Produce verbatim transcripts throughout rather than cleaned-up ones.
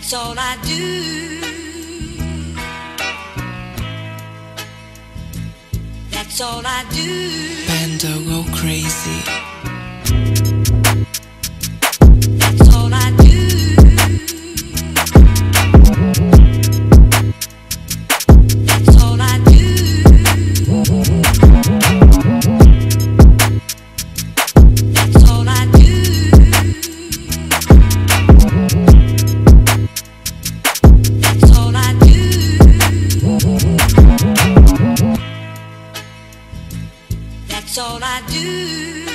That's all I do. That's all I do. Bando go crazy. That's all I do. That's all I do. That's all I do. That's all I do. That's all I do.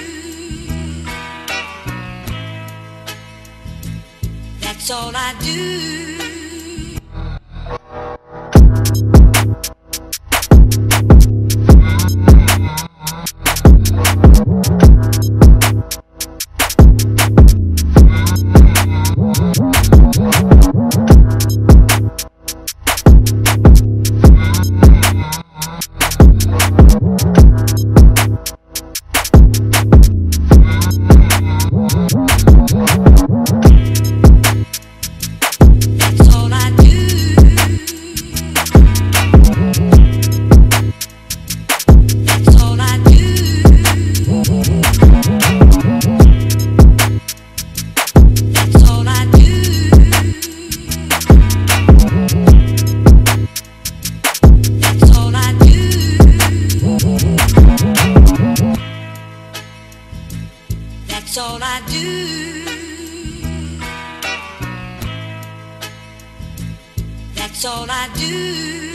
That's all I do. That's all I do. That's all I do.